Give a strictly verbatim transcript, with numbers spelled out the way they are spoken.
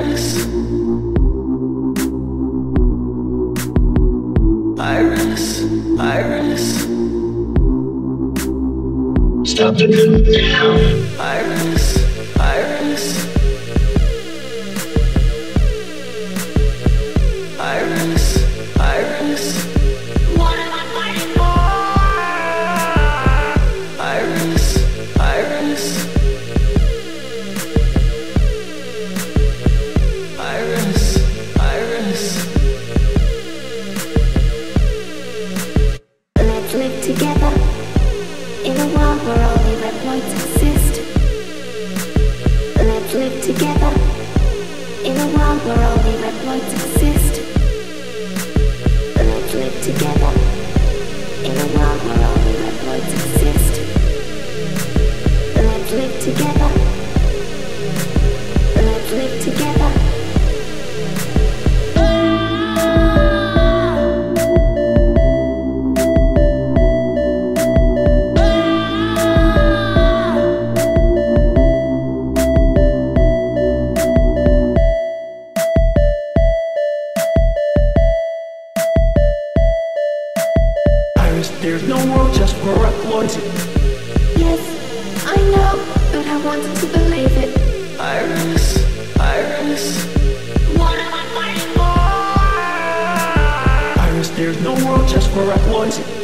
Iris, Iris, Iris. Stop the countdown. Iris, Iris, Iris, Iris. What am I fighting for? Iris, Iris, Iris, Iris. Let's live together in a world where only red lights exist. Let's live together in a world where only red lights exist. Let's live together in a world where only red lights exist. Let's live together. Let's live together. There's no world just for exploited. Yes, I know, but I wanted to believe it. Iris, Iris. What am I fighting for? Iris, there's no world just for exploited.